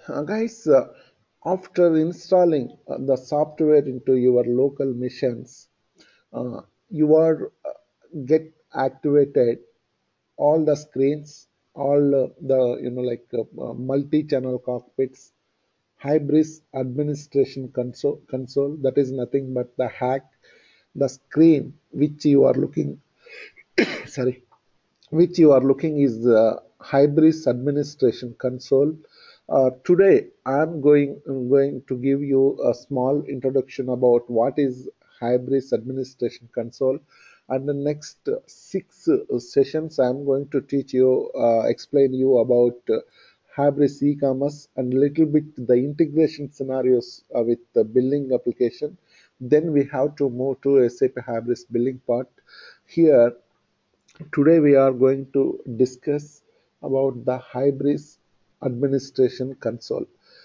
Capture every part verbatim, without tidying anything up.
Uh, guys, uh, after installing uh, the software into your local machines, uh, you are uh, get activated all the screens, all uh, the you know like uh, uh, multi-channel cockpits, Hybris administration console, console. That is nothing but the hack, the screen which you are looking. Sorry, which you are looking is the Hybris administration console. Uh, today, I'm going going to give you a small introduction about what is Hybris administration console, and the next six uh, sessions I'm going to teach you, uh, explain you about uh, Hybris e-commerce and little bit the integration scenarios uh, with the billing application. Then we have to move to S A P Hybris billing part. Here today we are going to discuss about the Hybris administration console.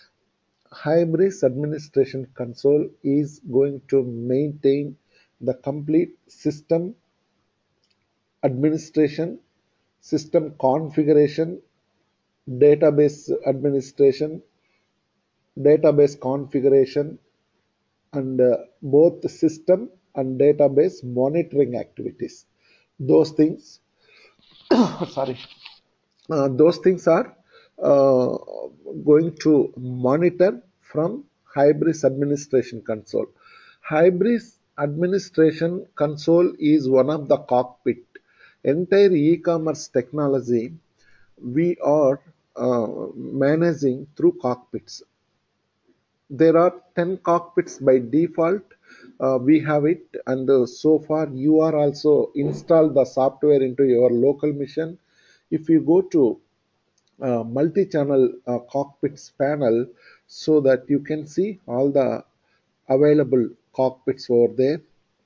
Hybris administration console is going to maintain the complete system administration, system configuration, database administration, database configuration, and uh, both system and database monitoring activities. Those things, sorry, uh, those things are uh, going to monitor from Hybris administration console. Hybris administration console is one of the cockpit. Entire e-commerce technology we are uh, managing through cockpits. There are ten cockpits by default. Uh, we have it, and uh, so far you are also installed the software into your local machine. If you go to uh, multi-channel uh, cockpits panel, so that you can see all the available cockpits over there.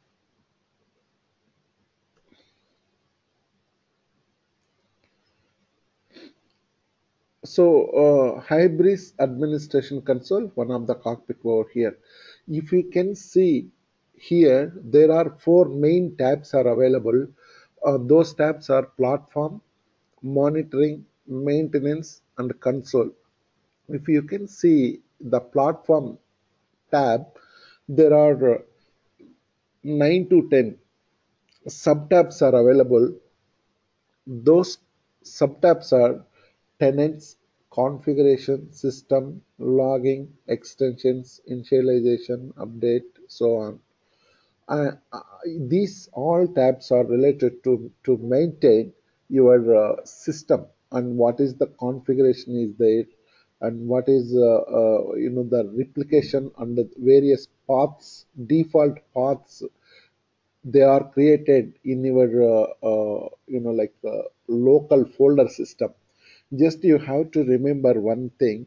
So uh, Hybris administration console, one of the cockpit over here. If you can see here, there are four main tabs are available. Uh, those tabs are platform, monitoring, maintenance, and console. If you can see the platform tab, there are uh, nine to ten subtabs are available. Those subtabs are tenants, configuration, system, logging, extensions, initialization, update, so on. Uh, uh, these all tabs are related to, to maintain your uh, system, and what is the configuration is there, and what is uh, uh, you know the replication and the various paths, default paths they are created in your uh, uh, you know like uh, local folder system. Just you have to remember one thing.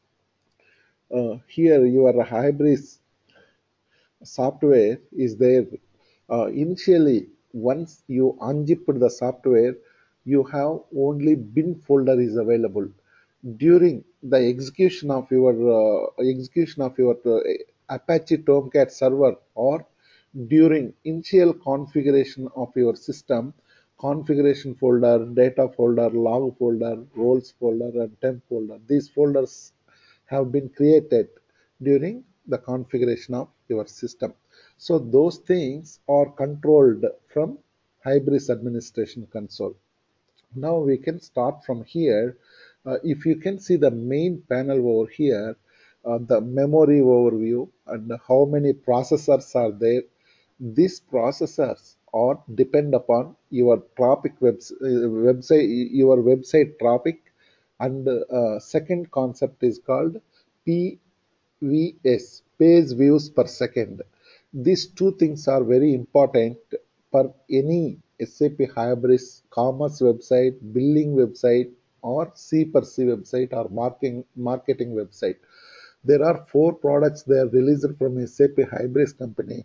Uh, here your Hybris software is there. Uh, initially, once you unzip the software, you have only bin folder is available. During the execution of your uh, execution of your uh, Apache Tomcat server, or during initial configuration of your system, configuration folder, data folder, log folder, roles folder, and temp folder. These folders have been created during the configuration of your system. So those things are controlled from Hybris administration console. Now we can start from here. Uh, if you can see the main panel over here, uh, the memory overview and how many processors are there. These processors are depend upon your traffic webs uh, website, your website traffic, and uh, second concept is called P V S, page views per second. These two things are very important for any S A P Hybris commerce website, billing website, or C per C website or marketing marketing website. There are four products they are released from S A P Hybris company.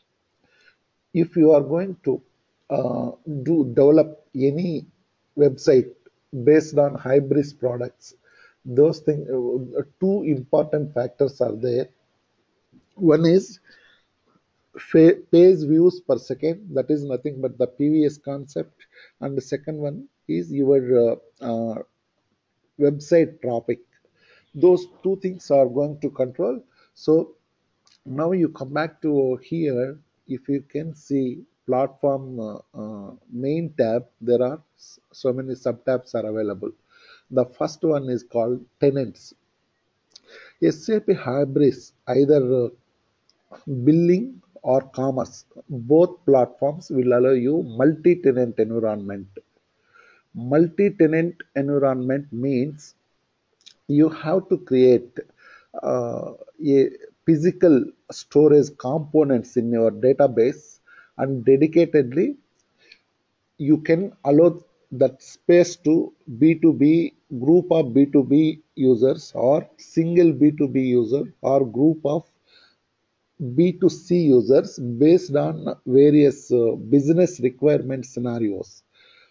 If you are going to uh, do develop any website based on Hybris products, those things, uh, two important factors are there. One is page views per second, that is nothing but the P V S concept, and the second one is your uh, uh, website traffic. Those two things are going to control. So now you come back to here. If you can see platform uh, uh, main tab, there are s- so many sub tabs are available. The first one is called tenants. SAP Hybris, either uh, billing or commerce, both platforms will allow you multi-tenant environment. Multi-tenant environment means you have to create uh, a physical storage components in your database, and dedicatedly you can allow that space to B two B group of B two B users, or single B two B user, or group of B two C users based on various uh, business requirement scenarios.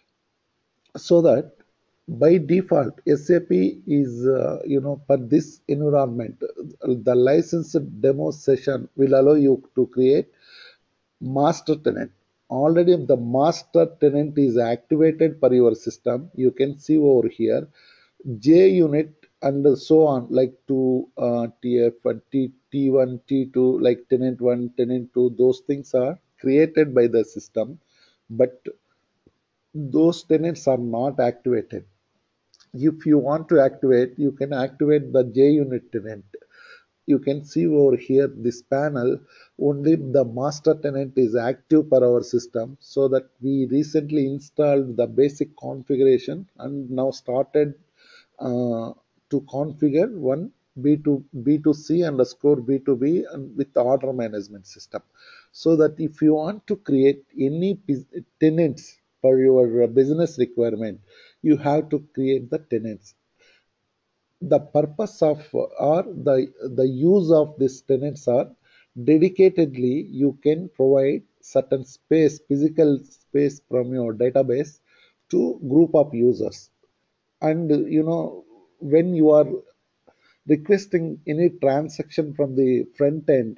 So that by default SAP is uh, you know for this environment, uh, the licensed demo session will allow you to create master tenant. Already the master tenant is activated for your system. You can see over here JUnit and so on, like to uh, tf and T, t1 t2, like tenant one, tenant two, those things are created by the system, but those tenants are not activated. If you want to activate, you can activate the JUnit tenant. You can see over here this panel, only the master tenant is active for our system, so that we recently installed the basic configuration and now started uh, to configure one B two, B two C underscore B two B and with the order management system. So that if you want to create any tenants for your business requirement, you have to create the tenants. The purpose of or the the use of these tenants are dedicatedly you can provide certain space, physical space from your database to group of users. And you know when you are requesting any transaction from the front end,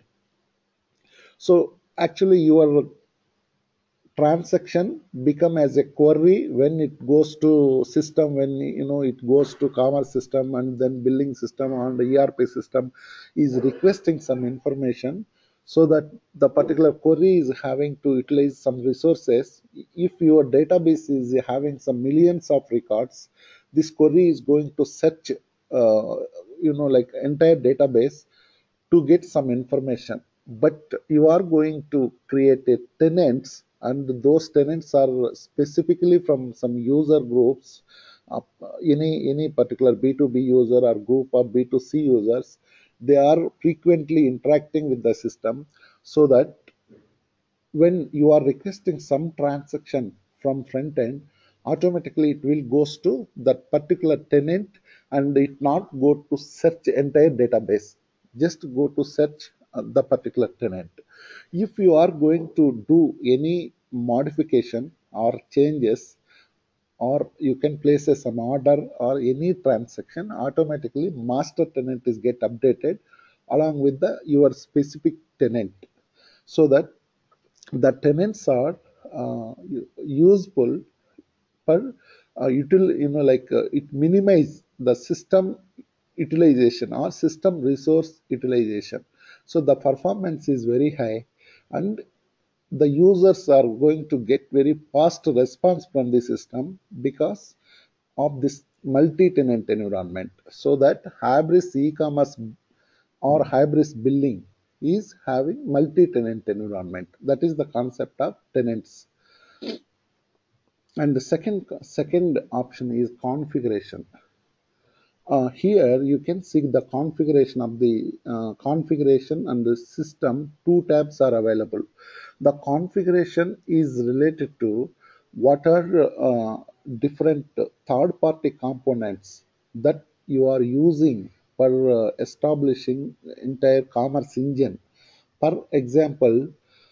so actually your transaction become as a query when it goes to system, when you know it goes to commerce system, and then billing system and the ERP system is requesting some information, so that the particular query is having to utilize some resources. If your database is having some millions of records, this query is going to search uh, you know like entire database to get some information. But you are going to create a tenants, and those tenants are specifically from some user groups, uh, any any particular B two B user or group of B two C users. They are frequently interacting with the system, so that when you are requesting some transaction from front end, automatically it will goes to that particular tenant, and it not go to search entire database, just go to search uh, the particular tenant. If you are going to do any modification or changes, or you can place a some order or any transaction, automatically master tenant is get updated along with the your specific tenant, so that the tenants are uh, useful for uh, util you know like uh, it minimize the system utilization or system resource utilization. So the performance is very high, and the users are going to get very fast response from the system because of this multi-tenant environment. So that hybris e-commerce or hybris billing is having multi-tenant environment. That is the concept of tenants. And the second second option is configuration. Uh, here you can see the configuration of the uh, configuration and the system. Two tabs are available. The configuration is related to what are uh, different third-party components that you are using for uh, establishing entire commerce engine. For example,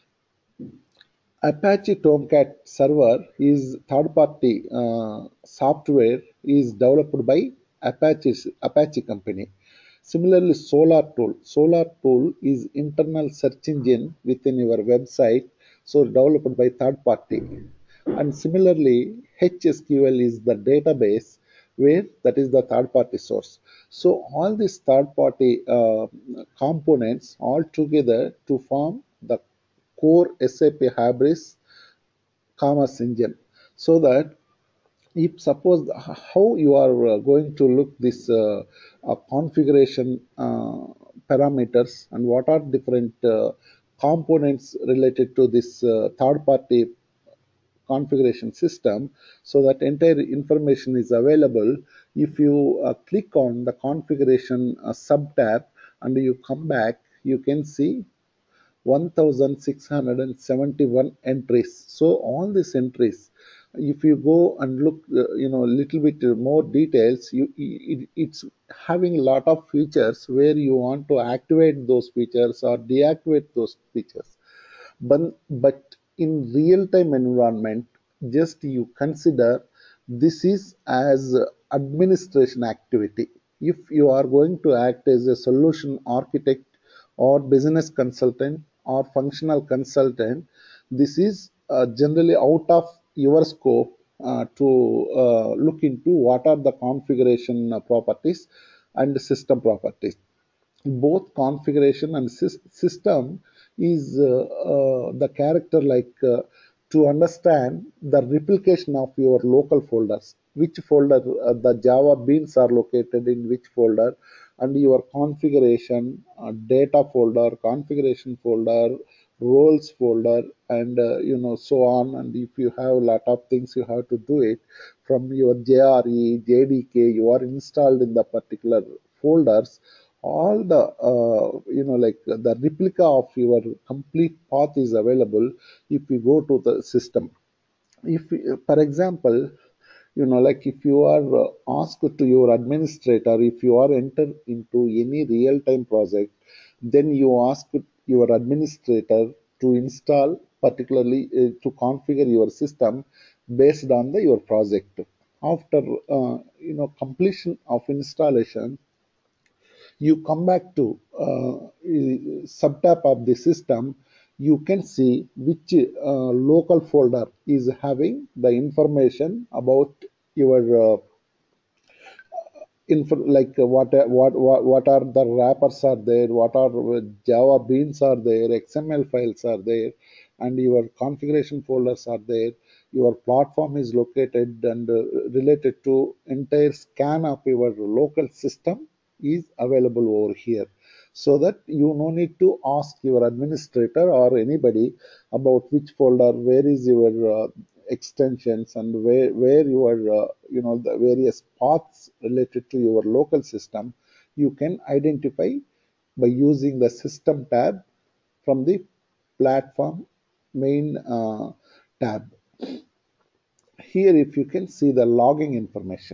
Apache Tomcat server is third-party uh, software is developed by Apache Apache company. Similarly, Solr tool. Solr tool is internal search engine within your website, so developed by third party. And similarly, H S Q L is the database where that is the third party source. So all these third party uh, components all together to form the core S A P Hybris commerce engine. So that if suppose how you are uh, going to look this uh, uh, configuration uh, parameters and what are different uh, components related to this uh, third party configuration system, so that entire information is available. If you uh, click on the configuration uh, sub tab and you come back, you can see one thousand six hundred seventy-one entries. So all these entries, if you go and look, uh, you know, little bit more details, you it, it's having a lot of features where you want to activate those features or deactivate those features. But, but in real-time environment, just you consider this is as administration activity. If you are going to act as a solution architect or business consultant or functional consultant, this is uh, generally out of your scope uh, to uh, look into what are the configuration uh, properties and system properties. Both configuration and system is uh, uh, the character like uh, to understand the replication of your local folders, which folder uh, the Java beans are located in which folder, and your configuration uh, data folder, configuration folder, roles folder, and uh, you know so on. And if you have a lot of things, you have to do it from your J R E, J D K, you are installed in the particular folders. All the uh, you know like the replica of your complete path is available if you go to the system. If for example, you know like if you are uh, asked to your administrator, if you are entered into any real time project, then you ask your administrator to install, particularly uh, to configure your system based on the your project. After uh, you know completion of installation, you come back to uh, subtab of the system, you can see which uh, local folder is having the information about your uh, info, like uh, what, what what what are the wrappers are there, what are uh, Java beans are there, X M L files are there, and your configuration folders are there. Your platform is located and uh, related to entire scan of your local system is available over here, so that you no need to ask your administrator or anybody about which folder, where is your uh, extensions, and where where your uh, you know the various paths related to your local system you can identify by using the system tab from the platform main uh, tab. Here if you can see the logging information,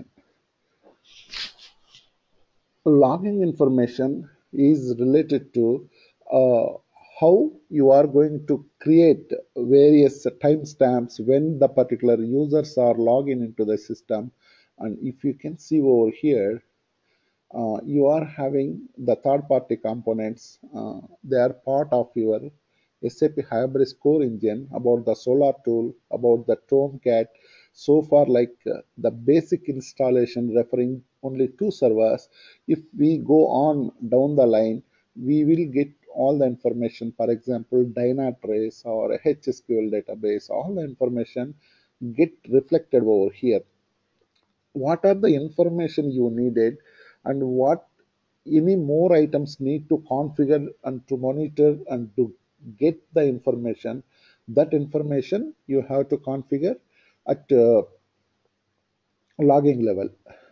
logging information is related to uh, how you are going to create various timestamps when the particular users are logging into the system. And if you can see over here, uh, you are having the third party components. Uh, they are part of your S A P Hybris core engine, about the Solr tool, about the Tomcat. So far, like uh, the basic installation referring only two servers. If we go on down the line, we will get all the information. For example, Dynatrace or H S Q L database, all the information get reflected over here. What are the information you needed, and what any more items need to configure and to monitor and to get the information. That information you have to configure at uh, logging level,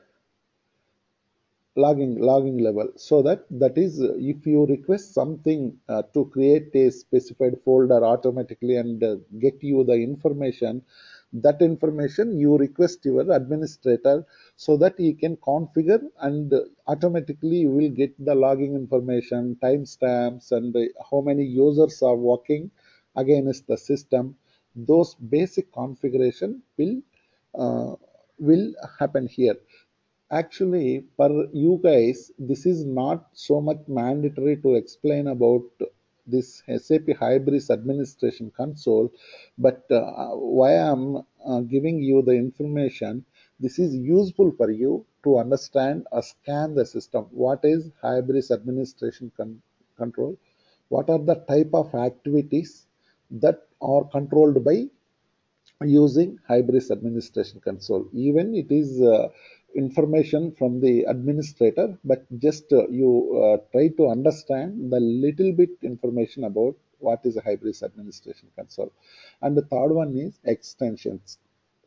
logging logging level, so that that is uh, if you request something uh, to create a specified folder automatically and uh, get you the information, that information you request your administrator, so that he can configure, and uh, automatically you will get the logging information, timestamps, and uh, how many users are working against the system. Those basic configuration will uh, will happen here. Actually, for you guys, this is not so much mandatory to explain about this S A P Hybris administration console, but uh, why I'm uh, giving you the information, This is useful for you to understand or scan the system. What is Hybris administration con- control? What are the type of activities that are controlled by using Hybris administration console? Even it is uh, information from the administrator, but just uh, you uh, try to understand the little bit information about what is a Hybris administration console. And the third one is extensions.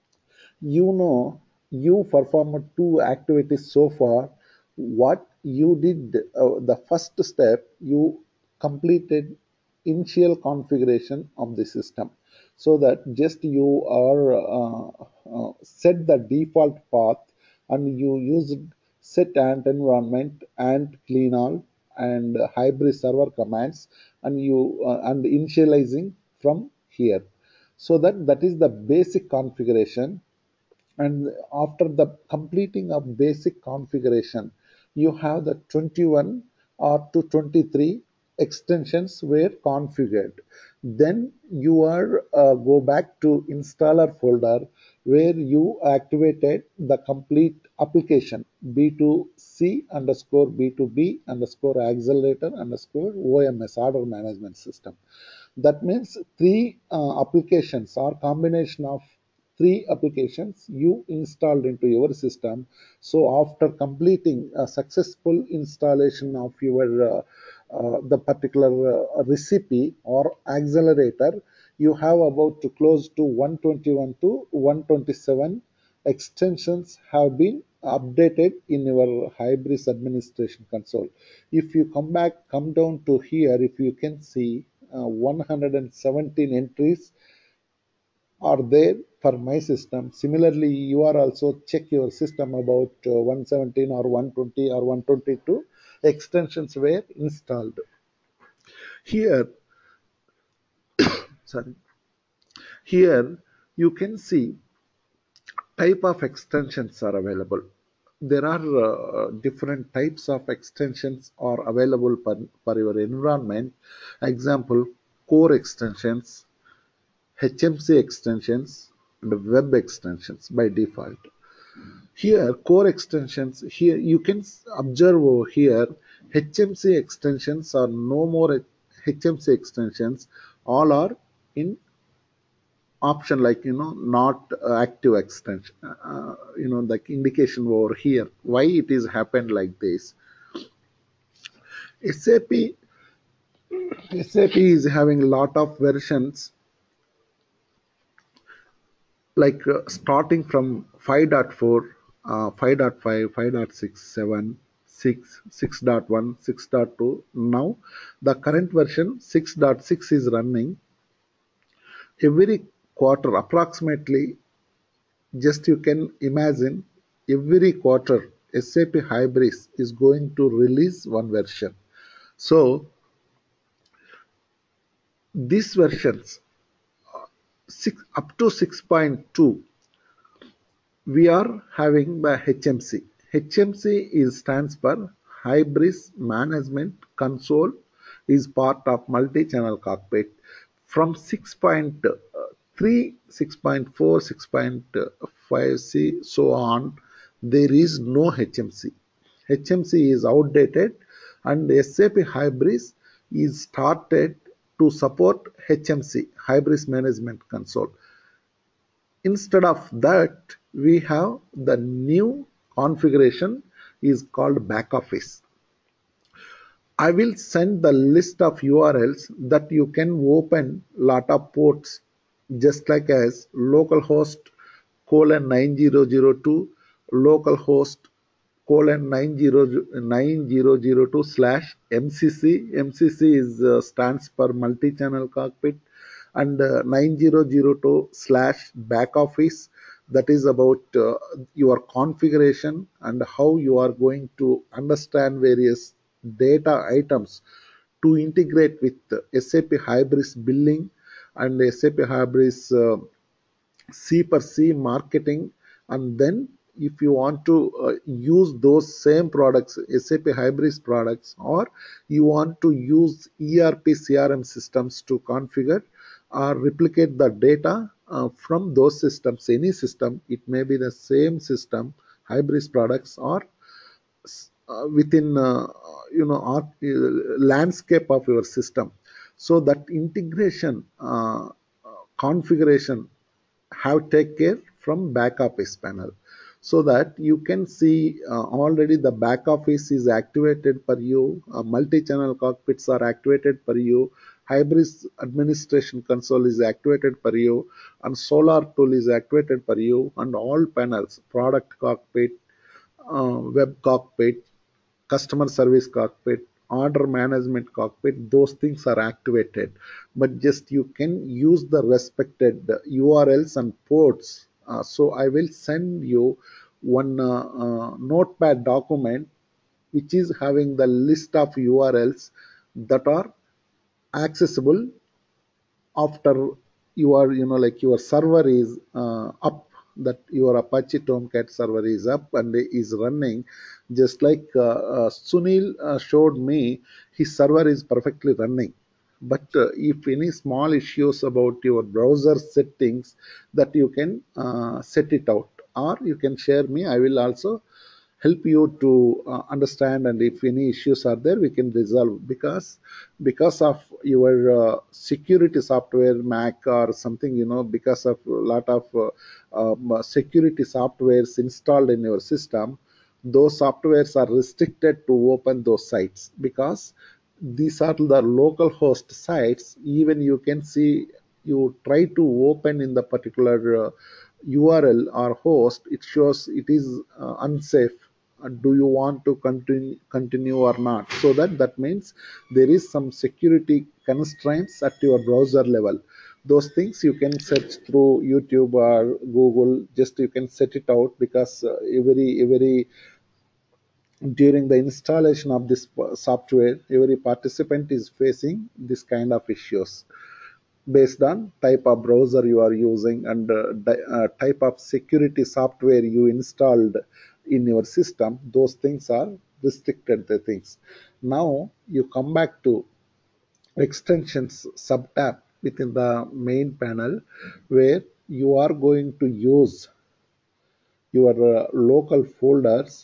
You know, you performed two activities so far. What you did, uh, the first step, you completed initial configuration of the system, so that just you are uh, uh, set the default path, and you used set ant environment and clean all and hybrid server commands, and you uh, and initializing from here. So that that is the basic configuration. And after the completing of basic configuration, you have the twenty-one or to twenty-three extensions were configured. Then you are uh, go back to installer folder, where you activated the complete application b two c underscore b two b underscore accelerator underscore oms order management system. That means three uh, applications or combination of three applications you installed into your system. So after completing a successful installation of your uh, uh, the particular uh, recipe or accelerator, you have about to close to one twenty-one to one twenty-seven extensions have been updated in your Hybris administration console. If you come back, come down to here, if you can see uh, one hundred seventeen entries are there for my system. Similarly, you are also check your system about uh, one seventeen or one twenty or one twenty-two extensions were installed. Here, sorry, here you can see type of extensions are available. There are uh, different types of extensions are available per, per your environment. Example, core extensions, H M C extensions, and web extensions by default. Here, core extensions, here you can observe over here, H M C extensions are no more H M C extensions, all are in option, like you know not uh, active extension, uh, you know like indication over here why it is happened like this. SAP SAP is having a lot of versions, like uh, starting from five point four, uh, five point five, five point six, seven, six, six point one, six point two. Now the current version six point six is running. Every quarter approximately, just you can imagine, every quarter S A P Hybris is going to release one version. So these versions six, up to six point two, we are having the H M C. H M C is stands for Hybris Management Console, is part of multi-channel cockpit. From six point three, six point four, six point five C, so on, there is no H M C. H M C is outdated, and S A P Hybris is started to support H M C, Hybris Management Console. Instead of that, we have the new configuration is called back office. I will send the list of U R Ls that you can open lot of ports, just like as localhost colon nine zero zero two, localhost colon nine zero nine zero zero two slash M C C. M C C is uh, stands for multi-channel cockpit, and uh, nine zero zero two slash back office. That is about uh, your configuration and how you are going to understand various data items to integrate with S A P Hybris billing and S A P Hybris uh, C per C marketing. And then if you want to uh, use those same products, S A P Hybris products, or you want to use E R P C R M systems to configure or replicate the data uh, from those systems, any system, it may be the same system, Hybris products, or uh, within uh, you know art, uh, landscape of your system. So that integration uh, uh, configuration have take care from back office panel, so that you can see uh, already the back office is activated for you, uh, multi-channel cockpits are activated for you, Hybris administration console is activated for you, and Solar tool is activated for you, and all panels, product cockpit, uh, web cockpit, customer service cockpit, order management cockpit, those things are activated. But just you can use the respected U R Ls and ports. Uh, so I will send you one uh, uh, notepad document which is having the list of U R Ls that are accessible after your you know like your server is uh, up, that your Apache Tomcat server is up and is running, just like uh, uh, Sunil uh, showed me, his server is perfectly running. But uh, if any small issues about your browser settings, that you can uh, set it out, or you can share me, I will also help you to uh, understand, and if any issues are there we can resolve. Because because of your uh, security software Mac or something, you know because of a lot of uh, um, uh, security softwares installed in your system, those softwares are restricted to open those sites, because these are the local host sites. Even you can see, you try to open in the particular uh, U R L or host, it shows it is uh, unsafe. Uh, do you want to continue continue or not? So that that means there is some security constraints at your browser level. Those things you can search through YouTube or Google, just you can set it out, because uh, every every during the installation of this uh, software, every participant is facing this kind of issues based on type of browser you are using, and uh, uh, type of security software you installed in your system. Those things are restricted the things. Now you come back to extensions sub tab within the main panel, where you are going to use your uh, local folders.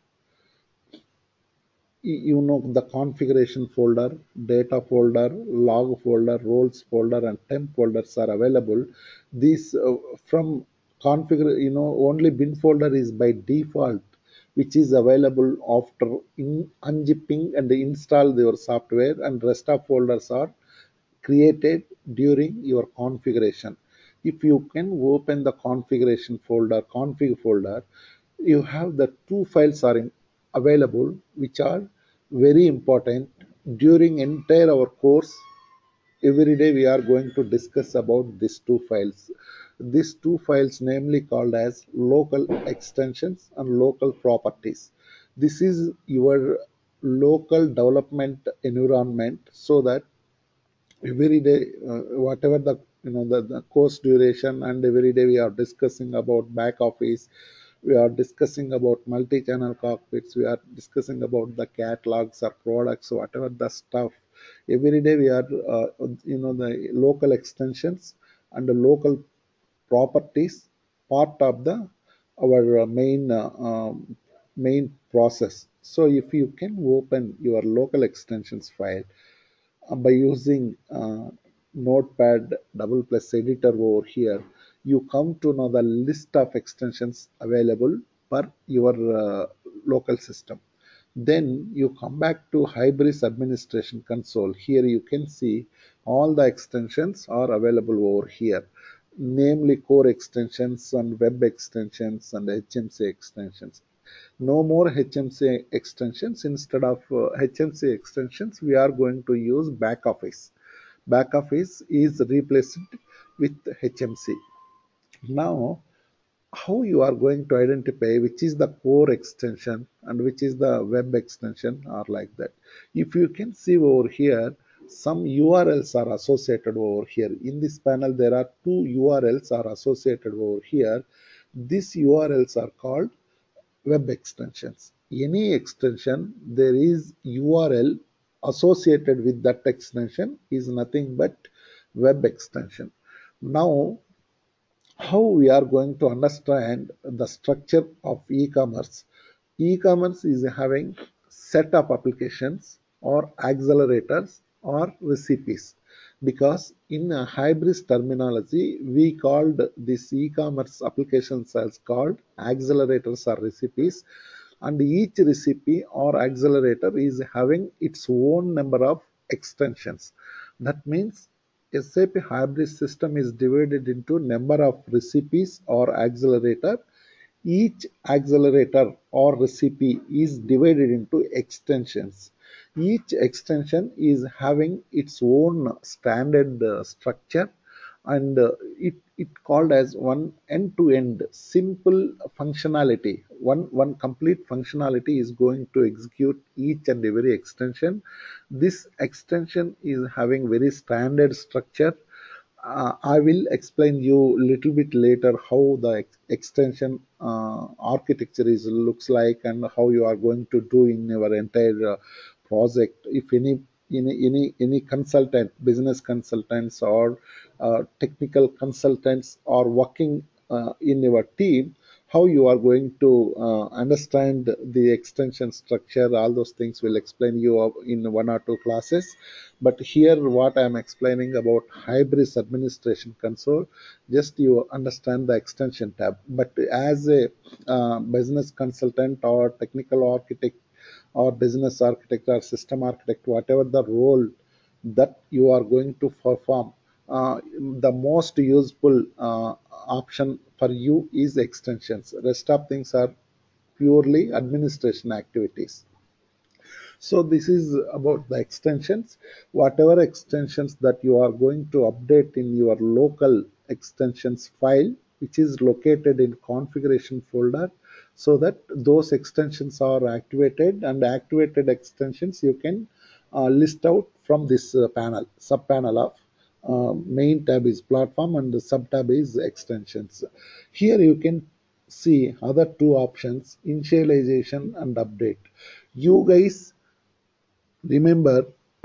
You know the configuration folder, data folder, log folder, roles folder, and temp folders are available. These uh, from configure, you know only bin folder is by default, which is available after in unzipping and install your software, and rest of folders are created during your configuration. If you can open the configuration folder, config folder, you have the two files are in, available, which are very important during entire our course. Every day we are going to discuss about these two files. These two files namely called as local extensions and local properties. This is your local development environment, so that every day uh, whatever the you know the, the course duration, and every day we are discussing about back office, we are discussing about multi-channel cockpits, we are discussing about the catalogs or products, whatever the stuff. Every day we are uh, you know the local extensions and the local properties, part of the our uh, main uh, um, main process. So if you can open your local extensions file uh, by using uh, notepad double plus editor over here, you come to know the list of extensions available per your uh, local system. Then you come back to Hybris administration console. Here you can see all the extensions are available over here, namely core extensions and web extensions and H M C extensions. No more H M C extensions. Instead of uh, H M C extensions, we are going to use back office. Back office is replaced with H M C. Now, how you are going to identify which is the core extension and which is the web extension, or like that? If you can see over here, some U R Ls are associated over here. In this panel, there are two U R Ls are associated over here. These U R Ls are called web extensions. Any extension, there is U R L associated with that extension, is nothing but web extension. Now how we are going to understand the structure of e-commerce. E-commerce is having set of applications or accelerators or recipes, because in a hybrid terminology we called this e-commerce applications as called accelerators or recipes, and each recipe or accelerator is having its own number of extensions. That means S A P Hybris system is divided into number of recipes or accelerator. Each accelerator or recipe is divided into extensions. Each extension is having its own standard uh, structure, and uh, it, it called as one end-to-end simple functionality. One, one complete functionality is going to execute each and every extension. This extension is having very standard structure. uh, I will explain you little bit later how the ex- extension uh, architecture is looks like, and how you are going to do in your entire uh, project. If any any any any consultant, business consultants or uh, technical consultants are working uh, in your team, how you are going to uh, understand the extension structure, all those things will explain you in one or two classes. But here what I am explaining about Hybris administration console, just you understand the extension tab. But as a uh, business consultant or technical architect or business architect or system architect, whatever the role that you are going to perform, uh, the most useful uh, option for you is extensions. Rest of things are purely administration activities. So this is about the extensions. Whatever extensions that you are going to update in your local extensions file, which is located in configuration folder, so that those extensions are activated, and activated extensions you can uh, list out from this uh, panel, sub panel of uh, main tab is platform and the sub tab is extensions. Here you can see other two options, initialization and update. You guys remember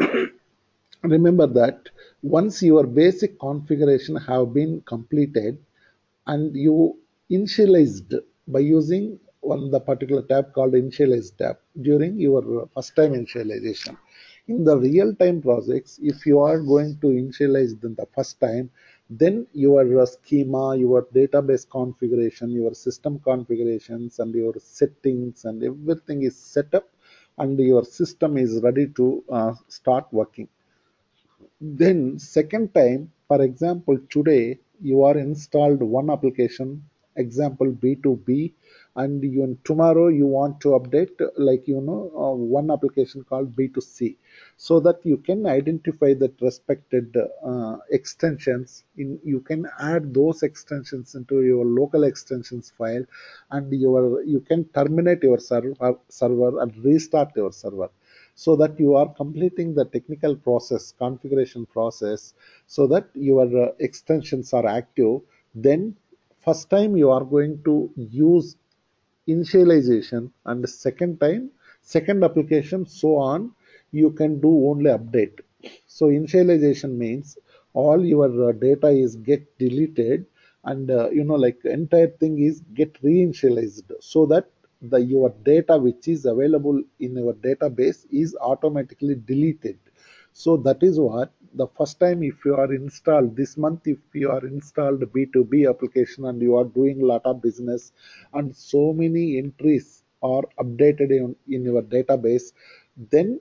remember that once your basic configuration have been completed and you initialized by using one the particular tab called initialize tab during your first time initialization. In the real time projects, if you are going to initialize them the first time, then your uh, schema, your database configuration, your system configurations and your settings and everything is set up, and your system is ready to uh, start working. Then second time, for example, today you are installed one application, example B two B, and you, tomorrow you want to update like you know uh, one application called B two C, so that you can identify that respected uh, extensions. In you can add those extensions into your local extensions file, and your you can terminate your server server and restart your server, so that you are completing the technical process, configuration process, so that your uh, extensions are active. Then first time you are going to use initialization, and the second time second application, so on, you can do only update. So initialization means all your uh, data is get deleted, and uh, you know like entire thing is get reinitialized, so that the your data which is available in your database is automatically deleted. So that is what the first time if you are installed this month, if you are installed B two B application and you are doing a lot of business and so many entries are updated in, in your database, then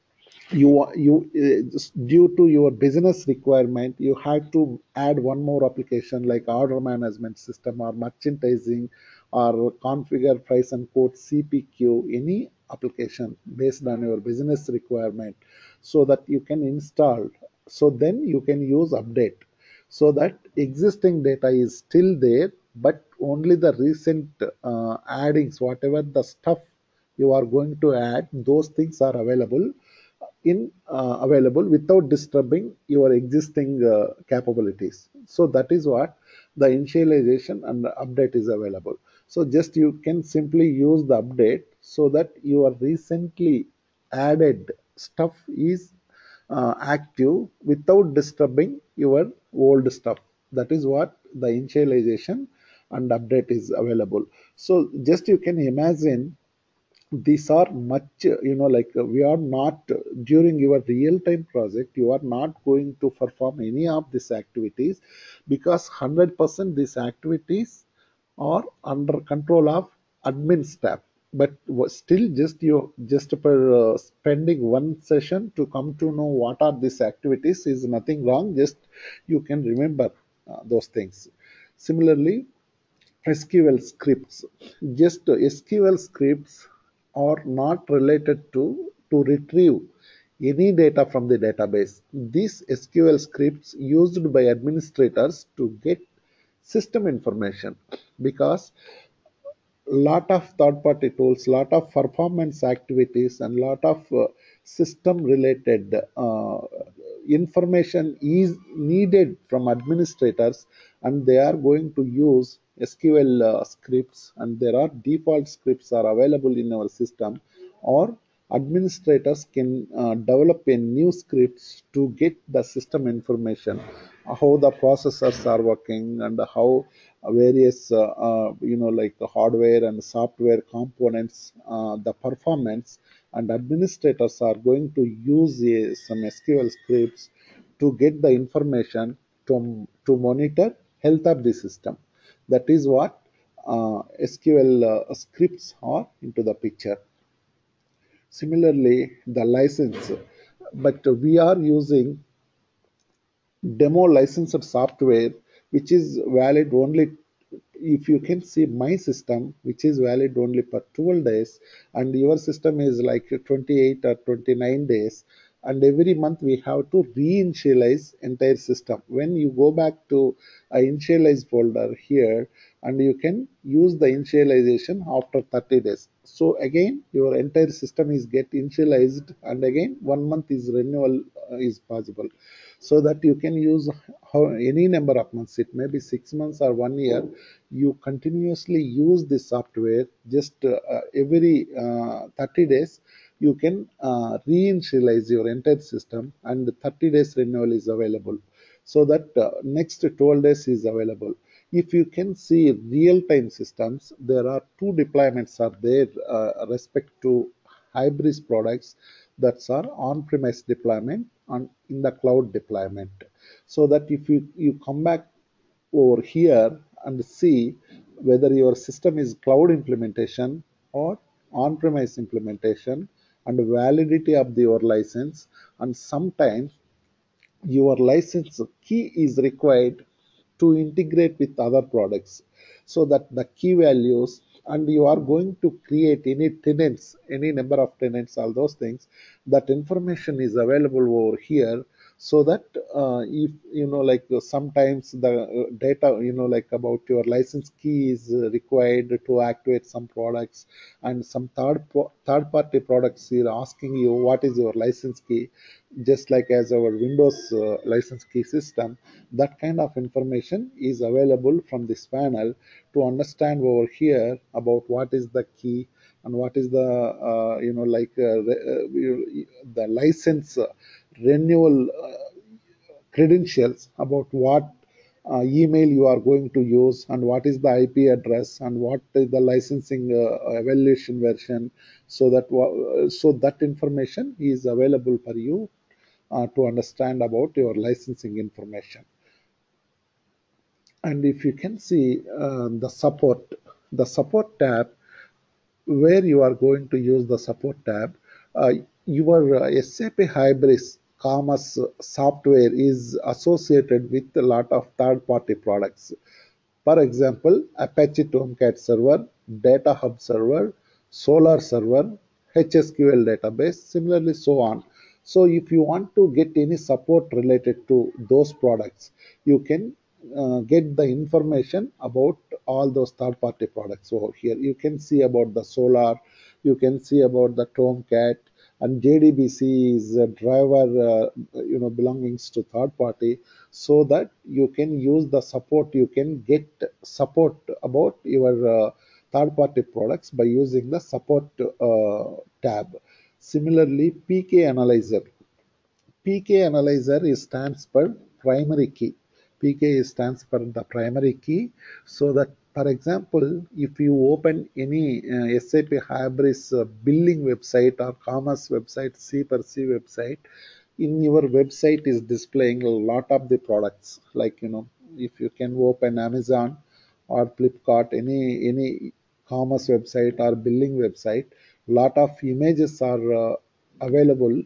you you uh, just due to your business requirement you have to add one more application like order management system or merchandising or configure price and quote C P Q, any application based on your business requirement, so that you can install. So then you can use update, so that existing data is still there, but only the recent uh, addings, whatever the stuff you are going to add, those things are available in uh, available without disturbing your existing uh, capabilities. So that is what the initialization and the update is available. So just you can simply use the update, so that your recently added stuff is uh, active without disturbing your old stuff. That is what the initialization and update is available. So just you can imagine, these are much, you know, like uh, we are not, uh, during your real time project, you are not going to perform any of these activities, because one hundred percent these activities are under control of admin staff. But wa- still, just you just per uh, spending one session to come to know what are these activities is nothing wrong. Just you can remember uh, those things. Similarly, S Q L scripts. Just S Q L scripts are not related to to retrieve any data from the database. These S Q L scripts used by administrators to get system information, because lot of third party tools, lot of performance activities, and lot of uh, system related uh, information is needed from administrators, and they are going to use S Q L uh, scripts, and there are default scripts are available in our system, or administrators can uh, develop a new scripts to get the system information, how the processors are working, and how various uh, uh, you know, like hardware and software components, uh, the performance, and administrators are going to use uh, some S Q L scripts to get the information to, to monitor health of the system. That is what uh, S Q L uh, scripts are into the picture. Similarly, the license, but we are using demo licensed software, which is valid only, if you can see my system, which is valid only for twelve days, and your system is like twenty-eight or twenty-nine days, and every month we have to reinitialize entire system. When you go back to a initialize folder here, and you can use the initialization after thirty days, so again your entire system is get initialized, and again one month is renewal uh, is possible, so that you can use how, any number of months, it may be six months or one year, you continuously use this software. Just uh, uh, every uh, thirty days you can uh, reinitialize your entire system, and thirty days renewal is available, so that uh, next twelve days is available. If you can see real-time systems, there are two deployments are there uh, respect to Hybris products, that are on-premise deployment and in the cloud deployment. So that if you, you come back over here and see whether your system is cloud implementation or on-premise implementation, and validity of your license, and sometimes your license key is required to integrate with other products, so that the key values, and you are going to create any tenants, any number of tenants, all those things, that information is available over here. So that uh, if you know, like uh, sometimes the uh, data, you know, like about your license key is uh, required to activate some products, and some third pro- third party products is asking you what is your license key, just like as our Windows uh, license key system. That kind of information is available from this panel to understand over here about what is the key, and what is the uh, you know, like uh, re- uh, the license uh, renewal uh, credentials, about what uh, email you are going to use, and what is the I P address, and what is the licensing uh, evaluation version, so that wa- so that information is available for you uh, to understand about your licensing information. And if you can see uh, the support, the support tab, where you are going to use the support tab, uh, your uh, S A P Hybris Commerce software is associated with a lot of third-party products. For example, Apache Tomcat server, Data Hub server, Solr server, H S Q L database, similarly so on. So if you want to get any support related to those products, you can uh, get the information about all those third party products over here. You can see about the Solr, you can see about the Tomcat, and J D B C is a driver uh, you know, belongings to third party, so that you can use the support, you can get support about your uh, third party products by using the support uh, tab. Similarly, P K analyzer, P K analyzer is stands for primary key. P K stands for the primary key. So that, for example, if you open any uh, S A P Hybris uh, billing website or commerce website, C per C website, in your website is displaying a lot of the products. Like, you know, if you can open Amazon or Flipkart, any any commerce website or billing website, lot of images are uh, available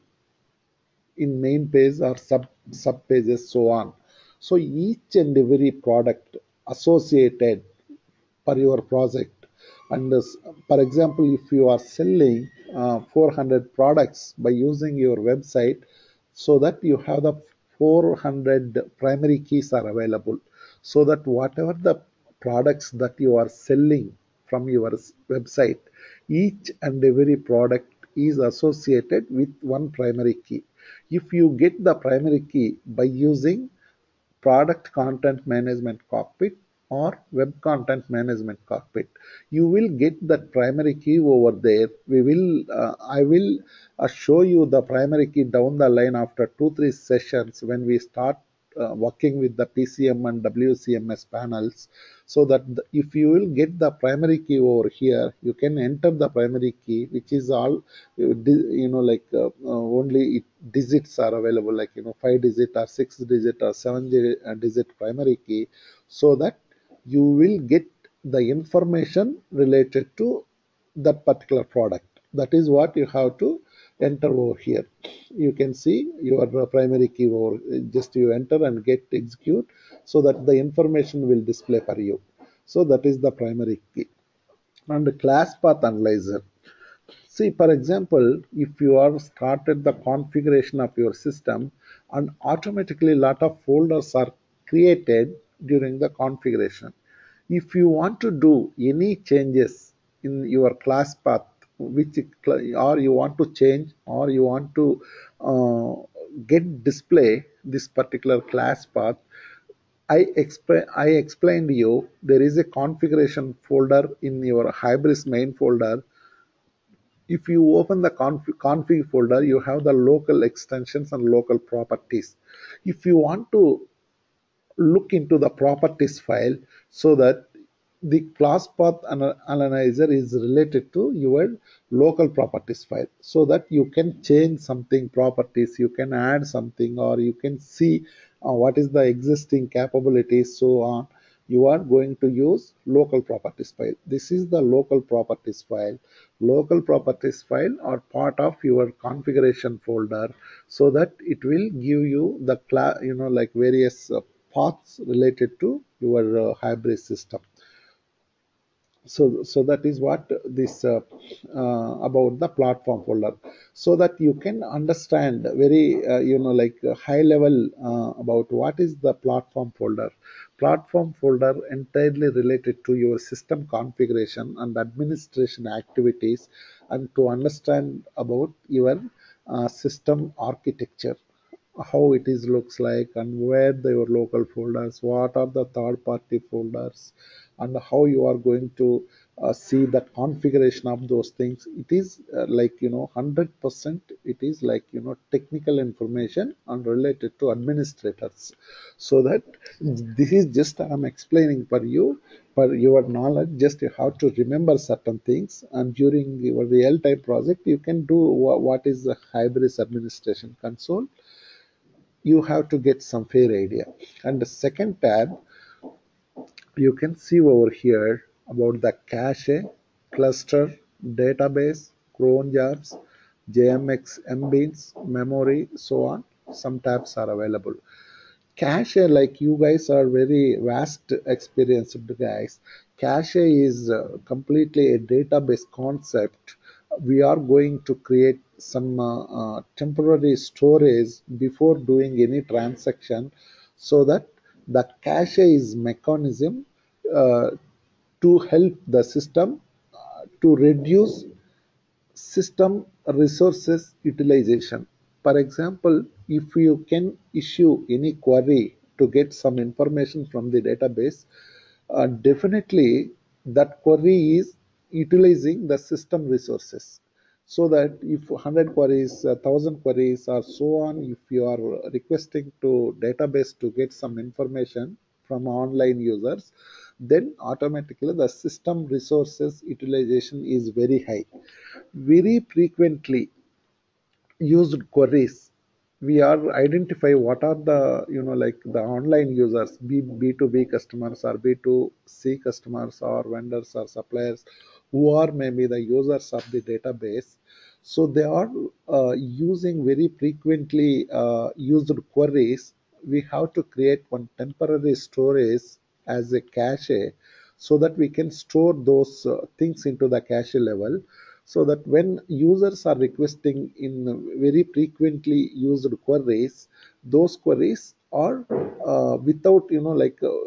in main page or sub sub pages, so on. So each and every product associated for your project. And this, for example, if you are selling uh, four hundred products by using your website, so that you have the four hundred primary keys are available, so that whatever the products that you are selling from your website, each and every product is associated with one primary key. If you get the primary key by using product content management cockpit or web content management cockpit, you will get that primary key over there. We will uh, I will uh, show you the primary key down the line after two three sessions when we start uh, working with the P C M and W C M S panels. So that the, if you will get the primary key over here, you can enter the primary key, which is all you you know like uh, uh, only it, digits are available, like, you know, five digit or six digit or seven digit primary key, so that you will get the information related to that particular product. That is what you have to enter over here. You can see your uh, primary key over, just you enter and get execute, so that the information will display for you. So that is the primary key. And class path analyzer. See, for example, if you are started the configuration of your system, and automatically lot of folders are created during the configuration. If you want to do any changes in your class path, which or you want to change, or you want to uh, get display this particular class path, I explain I explained you there is a configuration folder in your Hybris main folder. If you open the config, config folder, you have the local extensions and local properties. If you want to look into the properties file, so that the class path analyzer is related to your local properties file, so that you can change something properties, you can add something, or you can see uh, what is the existing capabilities, so on. You are going to use local properties file. This is the local properties file. Local properties file are part of your configuration folder, so that it will give you the class, you know, like various uh, paths related to your uh, hybrid system. So so that is what this uh, uh, about the platform folder, so that you can understand very uh, you know like uh, high level uh, about what is the platform folder. Platform folder entirely related to your system configuration and administration activities, and to understand about your uh, system architecture, how it is looks like, and where the, your local folders, what are the third party folders, and how you are going to uh, see the configuration of those things. It is uh, like, you know, one hundred percent it is like, you know, technical information and related to administrators. So that this is just I'm explaining for you, for your knowledge. Just you have to remember certain things, and during your real time project you can do wha- what is the Hybris administration console. You have to get some fair idea. And the second tab, you can see over here about the cache, cluster, database, cron jobs, J M X, mbeans, memory, so on. Some tabs are available. Cache, like you guys are very vast experienced guys. Cache is uh, completely a database concept. We are going to create some uh, uh, temporary storage before doing any transaction, so that the cache is mechanism uh, to help the system uh, to reduce system resources utilization. For example, if you can issue any query to get some information from the database, uh, definitely that query is utilizing the system resources. so that if one hundred queries, one thousand queries or so on, if you are requesting to database to get some information from online users, then automatically the system resources utilization is very high. Very frequently used queries, we are identify what are the, you know, like the online users, B, b2b customers or b two c customers or vendors or suppliers who are maybe the users of the database. So they are uh, using very frequently uh, used queries. We have to create one temporary storage as a cache, so that we can store those uh, things into the cache level, so that when users are requesting in very frequently used queries, those queries are uh, without, you know, like uh,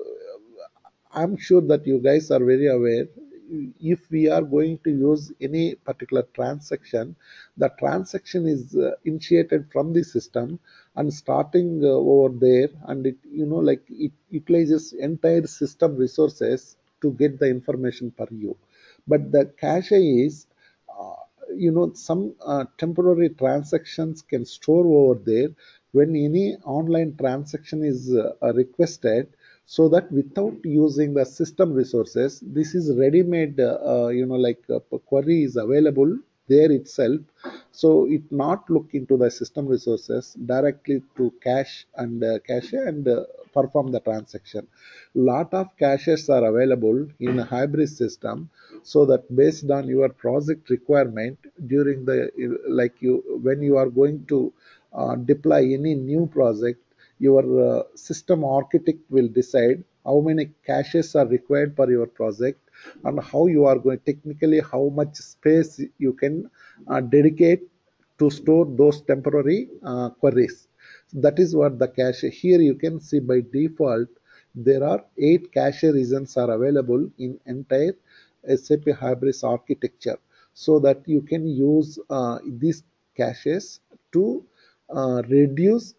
I'm sure that you guys are very aware, if we are going to use any particular transaction, the transaction is uh, initiated from the system and starting uh, over there, and it, you know, like it utilizes entire system resources to get the information per you. But the cache is, uh, you know, some uh, temporary transactions can store over there when any online transaction is uh, requested, so that without using the system resources, this is ready made, uh, uh, you know, like uh, query is available there itself, so it not look into the system resources directly to cache and uh, cache and uh, perform the transaction. Lot of caches are available in a hybrid system, so that based on your project requirement during the, like you, when you are going to uh, deploy any new project, your uh, system architect will decide how many caches are required for your project, and how you are going technically, how much space you can uh, dedicate to store those temporary uh, queries. That is what the cache. Here you can see by default there are eight cache regions are available in entire S A P Hybris architecture, so that you can use uh, these caches to uh, reduce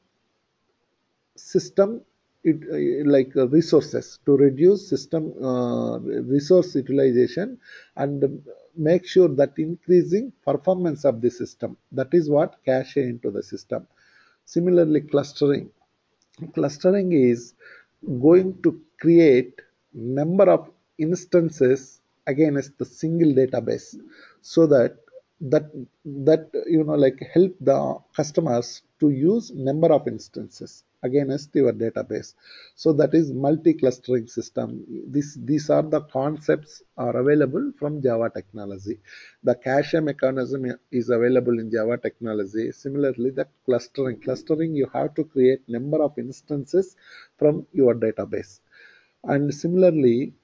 system it, uh, like uh, resources, to reduce system uh, resource utilization, and make sure that increasing performance of the system. That is what cache into the system. Similarly, clustering. Clustering is going to create number of instances against the single database, so that that that you know, like help the customers to use number of instances against your database. So that is multi-clustering system. This these are the concepts are available from Java technology. The cache mechanism is available in Java technology. Similarly, the clustering clustering you have to create number of instances from your database. And similarly,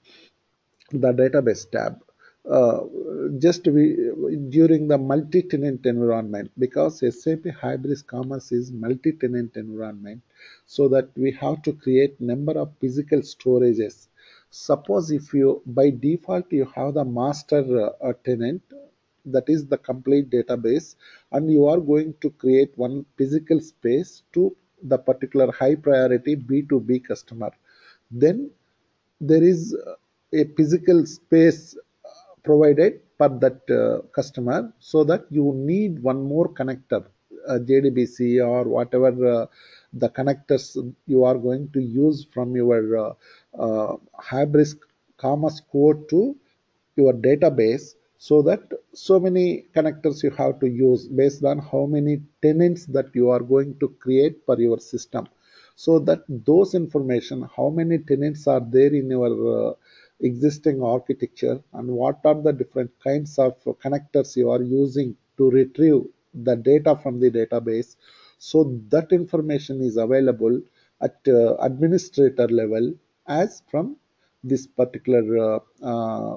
the database tab, uh, just we, during the multi-tenant environment, because S A P Hybris Commerce is multi-tenant environment, so that we have to create number of physical storages. Suppose if you by default you have the master uh, tenant, that is the complete database, and you are going to create one physical space to the particular high priority B two B customer, then there is a physical space provided for that uh, customer, so that you need one more connector, uh, J D B C or whatever uh, the connectors you are going to use from your uh, uh, Hybris Commerce code to your database, so that so many connectors you have to use based on how many tenants that you are going to create for your system, so that those information, how many tenants are there in your uh, existing architecture, and what are the different kinds of connectors you are using to retrieve the data from the database. So that information is available at uh, administrator level as from this particular uh, uh,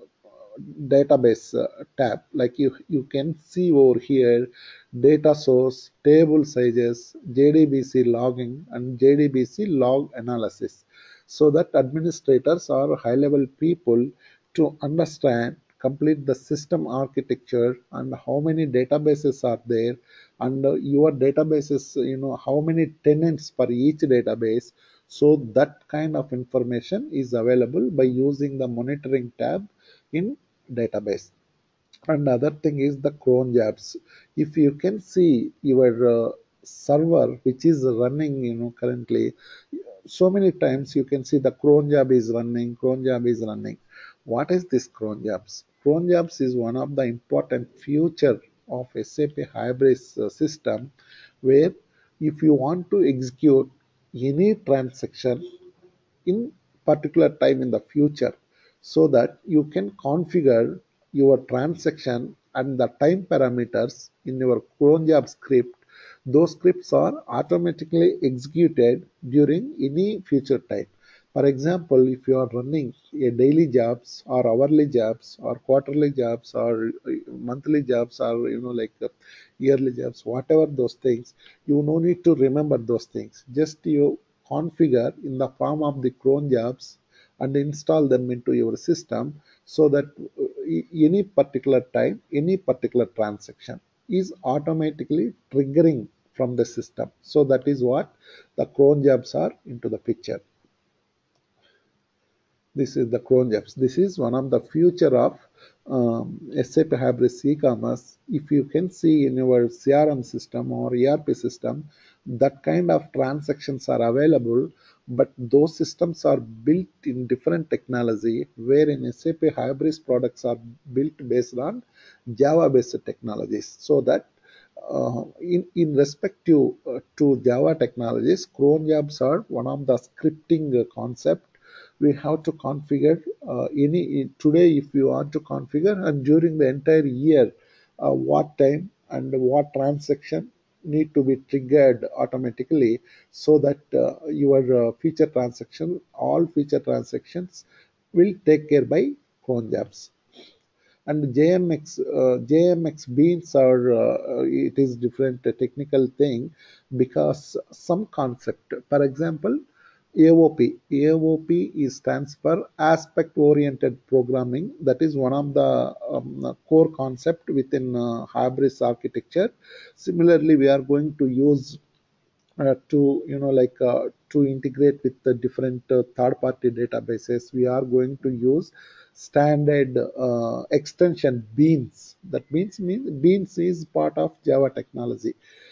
database uh, tab. Like you you can see over here, data source, table sizes, J D B C logging, and J D B C log analysis, so that administrators are high level people to understand complete the system architecture, and how many databases are there, and uh, your databases, you know, how many tenants per each database. So that kind of information is available by using the monitoring tab in database. And other thing is the cron jobs. If you can see your uh, server which is running, you know, currently, so many times you can see the cron job is running, cron job is running. What is this cron jobs? Cron jobs is one of the important feature of SAP Hybris uh, system, where if you want to execute any transaction in particular time in the future, so that you can configure your transaction and the time parameters in your cron job script. Those scripts are automatically executed during any future time. For example, if you are running a daily jobs or hourly jobs or quarterly jobs or uh, monthly jobs or, you know, like uh, yearly jobs, whatever those things, you no need to remember those things. Just you configure in the form of the cron jobs and install them into your system, so that uh, any particular time, any particular transaction is automatically triggering from the system. So that is what the cron jobs are into the picture. This is the cron jobs. This is one of the future of um, SAP Hybris e-commerce. If you can see in your C R M system or E R P system, that kind of transactions are available, but those systems are built in different technology, wherein SAP Hybris products are built based on Java-based technologies. So that uh, in, in respective uh, to Java technologies, cron jobs are one of the scripting uh, concept. We have to configure uh, any today if you want to configure, and during the entire year uh, what time and what transaction need to be triggered automatically, so that uh, your uh, feature transaction, all feature transactions will take care by cron jobs. And J M X uh, J M X beans are uh, it is different uh, technical thing, because some concept, for example, A O P. A O P is stands for aspect oriented programming. That is one of the um, core concept within uh, Hybris architecture. Similarly, we are going to use uh, to, you know, like uh, to integrate with the different uh, third party databases. We are going to use standard uh, extension beans. That means means beans is part of Java technology.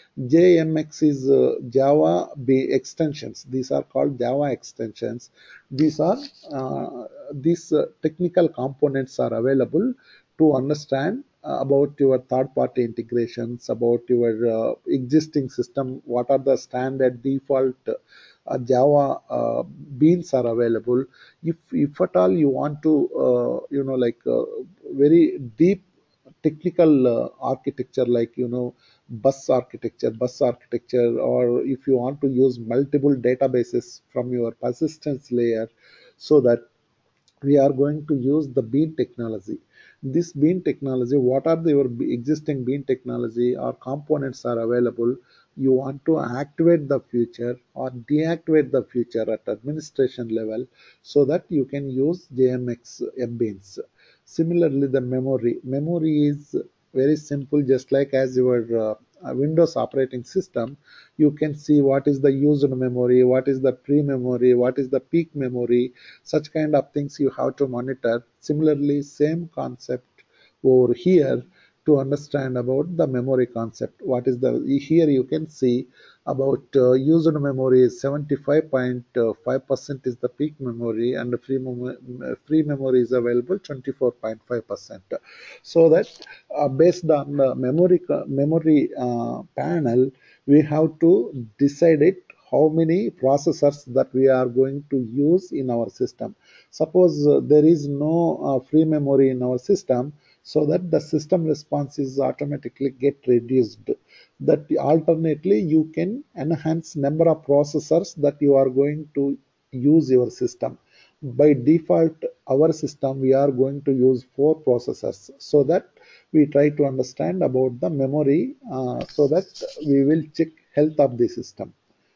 J M X is uh, Java B extensions. These are called Java extensions. These are uh, these uh, technical components are available to understand uh, about your third-party integrations, about your uh, existing system, what are the standard default uh, Java uh, beans are available. If if at all you want to, uh, you know, like uh, very deep technical uh, architecture, like, you know, bus architecture bus architecture, or if you want to use multiple databases from your persistence layer, so that we are going to use the bean technology. This bean technology, what are the your existing bean technology or components are available, you want to activate the future or deactivate the future at administration level, so that you can use J M X beans. Similarly, the memory memory is very simple, just like as your uh, Windows operating system. You can see what is the used memory, what is the pre-memory, what is the peak memory. Such kind of things you have to monitor. Similarly, same concept over here, to understand about the memory concept. What is the, here you can see about uh, used memory is seventy-five point five percent is the peak memory, and the free, mem- free memory is available twenty-four point five percent. So that uh, based on the memory co- memory uh, panel, we have to decide it how many processors that we are going to use in our system. Suppose uh, there is no uh, free memory in our system, so that the system response is automatically get reduced. That alternately you can enhance number of processors that you are going to use your system. By default, our system we are going to use four processors, so that we try to understand about the memory, uh, so that we will check health of the system.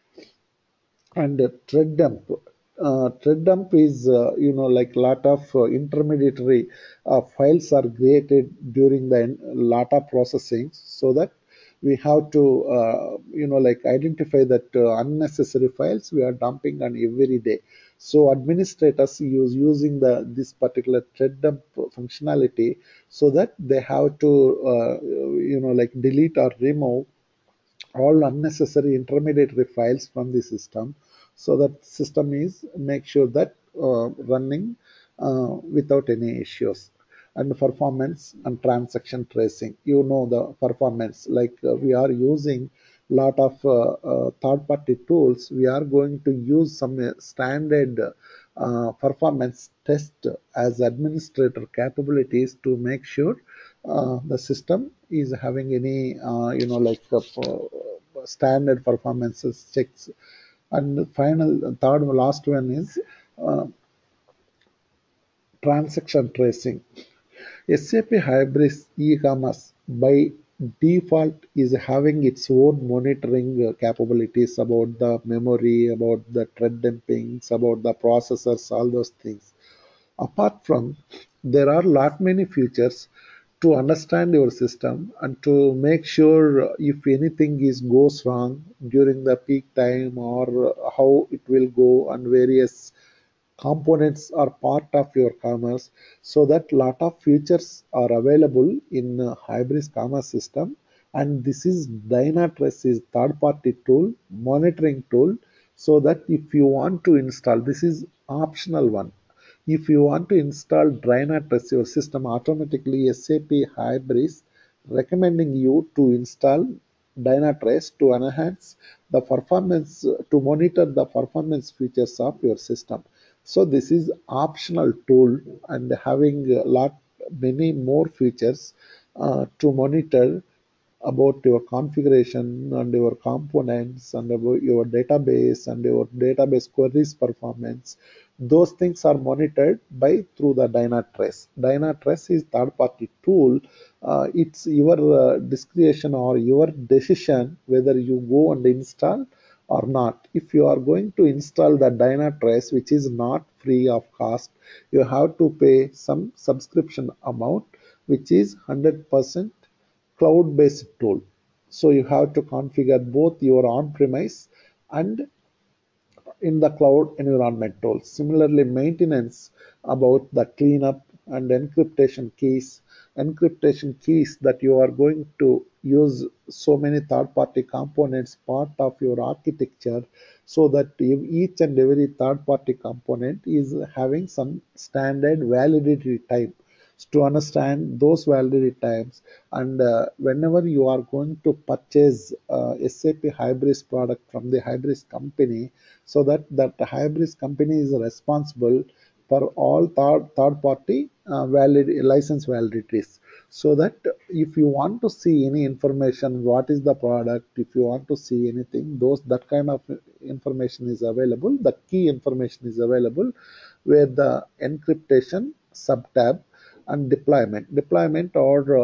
And uh, thread dump uh, thread dump is, uh, you know, like lot of uh, intermediary uh, files are created during the en- lot of processing, so that we have to, uh, you know, like identify that uh, unnecessary files we are dumping on every day. So administrators use using the this particular thread dump functionality, so that they have to uh, you know like delete or remove all unnecessary intermediary files from the system, so that system is make sure that uh, running uh, without any issues. And performance and transaction tracing, you know the performance, like uh, we are using lot of uh, uh, third party tools, we are going to use some uh, standard uh, performance test as administrator capabilities to make sure uh, the system is having any uh, you know like uh, standard performances checks. And the final third last one is uh, transaction tracing. S A P Hybris e-commerce by default is having its own monitoring uh, capabilities about the memory, about the thread dumpings, about the processors, all those things. Apart from, there are lot many features to understand your system and to make sure if anything is goes wrong during the peak time, or how it will go, and various components are part of your commerce, so that lot of features are available in uh, Hybris commerce system. And this is Dynatrace is third party tool, monitoring tool, so that if you want to install, this is optional one. If you want to install Dynatrace, your system automatically S A P Hybris recommending you to install Dynatrace to enhance the performance, to monitor the performance features of your system. So this is optional tool and having a lot many more features uh, to monitor about your configuration and your components and about your database and your database queries performance. Those things are monitored by through the Dynatrace. Dynatrace is third party tool. Uh, it's your uh, discretion or your decision whether you go and install or not. If you are going to install the Dynatrace, which is not free of cost, you have to pay some subscription amount, which is one hundred percent cloud-based tool. So you have to configure both your on-premise and in the cloud environment tools. Similarly, maintenance about the cleanup and encryption keys, encryption keys that you are going to use so many third-party components part of your architecture, so that each and every third-party component is having some standard validity time. To understand those validity times, and uh, whenever you are going to purchase uh, S A P Hybris product from the Hybris company, so that that Hybris company is responsible for all third, third party uh, valid license validities. So that if you want to see any information, what is the product, if you want to see anything, those that kind of information is available, the key information is available, where the encryption sub tab and deployment deployment or uh,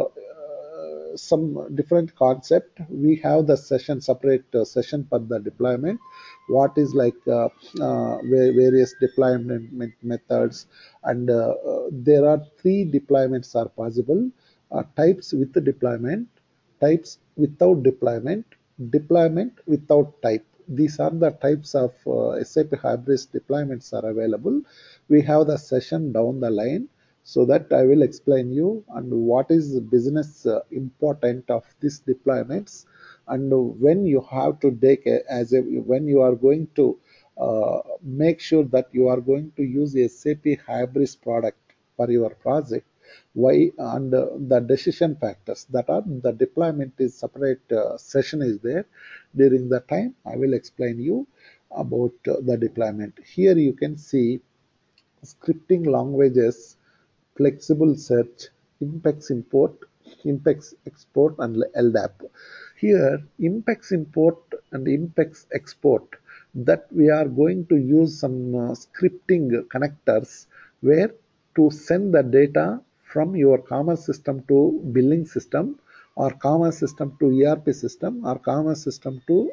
uh, some different concept. We have the session separate uh, session for the deployment, what is like uh, uh, various deployment methods. And uh, uh, there are three deployments are possible: uh, types with the deployment, types without deployment, deployment without type. These are the types of uh, S A P Hybris deployments are available. We have the session down the line, so that I will explain you and what is the business uh, important of these deployments, and when you have to take a, as a when you are going to uh, make sure that you are going to use a S A P Hybris product for your project. Why, and uh, the decision factors that are the deployment is separate uh, session is there. During the time I will explain you about uh, the deployment. Here you can see scripting languages, flexible search, Impex import, Impex export, and L D A P. Here, Impex import and Impex export, that we are going to use some uh, scripting connectors where to send the data from your commerce system to billing system, or commerce system to E R P system, or commerce system to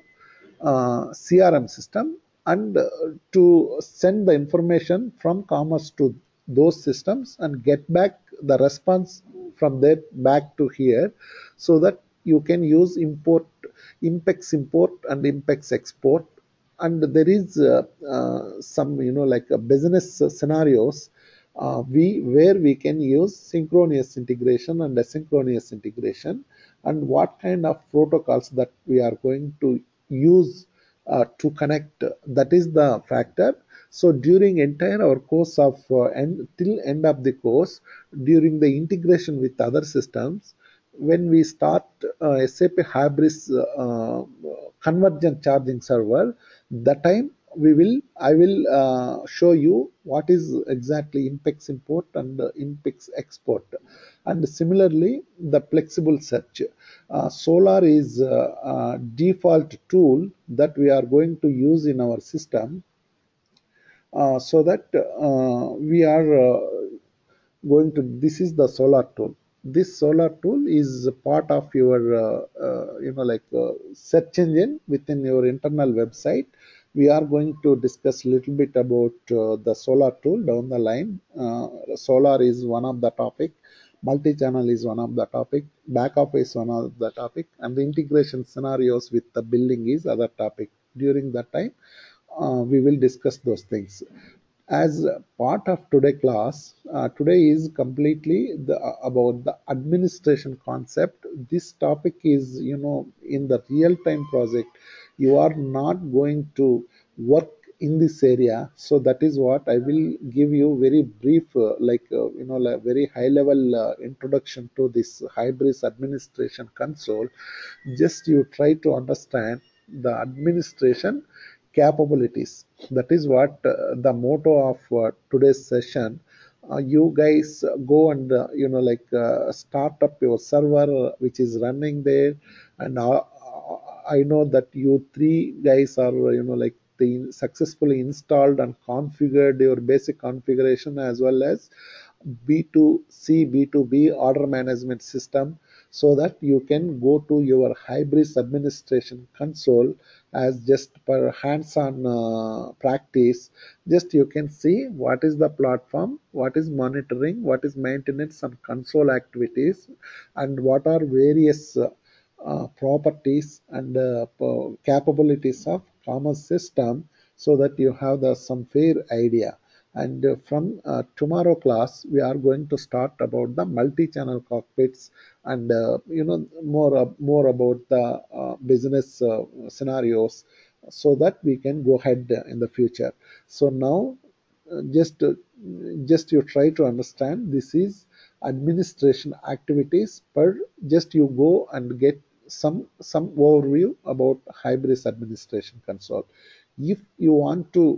uh, C R M system, and uh, to send the information from commerce to those systems and get back the response from there back to here, so that you can use import, Impex import and Impex export. and there is uh, uh, some you know like uh, business scenarios uh, we where we can use synchronous integration and asynchronous integration, and what kind of protocols that we are going to use uh, to connect. That is the factor. So during entire our course of uh, end till end of the course, during the integration with other systems, when we start uh, S A P Hybris uh, convergent charging server, that time we will I will uh, show you what is exactly INPEX import and uh, INPEX export. And similarly, the flexible search. Uh, Solr is uh, a default tool that we are going to use in our system, uh, so that uh, we are uh, going to this is the Solr tool. This Solr tool is part of your uh, uh, you know like uh, search engine within your internal website. We are going to discuss a little bit about uh, the Solr tool down the line. uh, Solr is one of the topic, multi-channel is one of the topic, backup is one of the topic, and the integration scenarios with the building is other topic. During that time uh, we will discuss those things. As part of today class, uh, today is completely the, uh, about the administration concept. This topic is, you know, in the real time project, you are not going to work in this area. So that is what I will give you very brief, uh, like, uh, you know, like very high level uh, introduction to this Hybris administration console. Just you try to understand the administration capabilities. That is what uh, the motto of uh, today's session. Uh, you guys go and uh, you know like uh, start up your server uh, which is running there, and uh, I know that you three guys are uh, you know like they successfully installed and configured your basic configuration as well as B two C, B two B order management system, so that you can go to your Hybris administration console as just per hands-on uh, practice. Just you can see what is the platform, what is monitoring, what is maintenance and console activities, and what are various uh, uh, properties and uh, capabilities of common system, so that you have the some fair idea. And uh, from uh, tomorrow class we are going to start about the multi-channel cockpits, and uh, you know more uh, more about the uh, business uh, scenarios, so that we can go ahead in the future. So now uh, just uh, just you try to understand this is administration activities per. Just you go and get some some overview about Hybris administration console. If you want to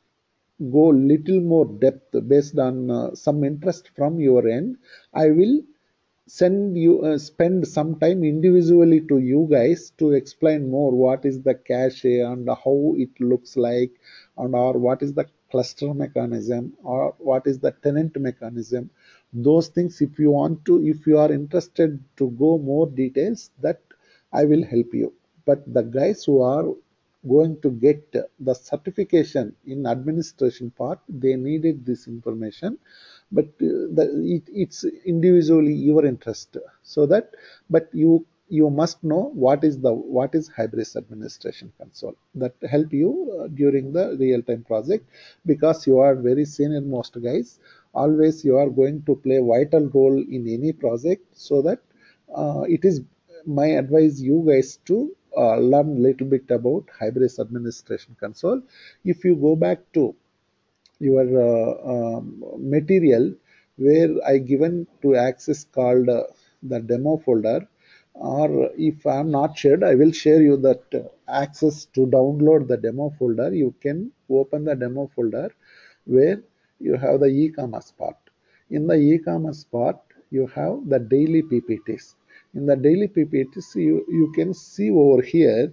go little more depth based on uh, some interest from your end, I will send you uh, spend some time individually to you guys to explain more what is the cache and how it looks like, and or what is the cluster mechanism, or what is the tenant mechanism. Those things, if you want to, if you are interested to go more details, that I will help you. But the guys who are going to get the certification in administration part, they needed this information. But uh, the, it, it's individually your interest, so that, but you you must know what is the what is Hybris administration console, that help you uh, during the real time project, because you are very senior most guys. Always you are going to play vital role in any project, so that uh, it is my advice you guys to uh, learn little bit about Hybris administration console. If you go back to your uh, um, material where I given to access called uh, the demo folder, or if I am not shared, I will share you that uh, access to download the demo folder. You can open the demo folder where you have the e-commerce part. In the e-commerce part, you have the daily P P Ts. In the daily P P Ts, you, you can see over here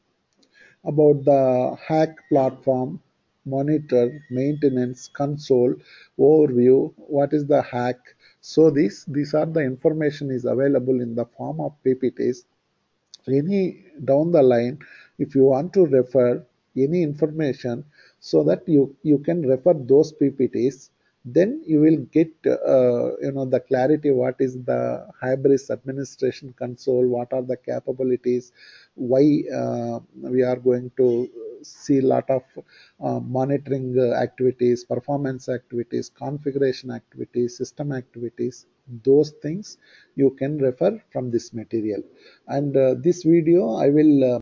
about the H A C platform, monitor, maintenance, console, overview, what is the H A C. So this, these are the information is available in the form of P P Ts. Any down the line, if you want to refer any information, so that you, you can refer those P P Ts. then you will get uh, you know the clarity what is the Hybris administration console, what are the capabilities, why uh, we are going to see a lot of uh, monitoring uh, activities, performance activities, configuration activities, system activities. Those things you can refer from this material. And uh, this video I will uh,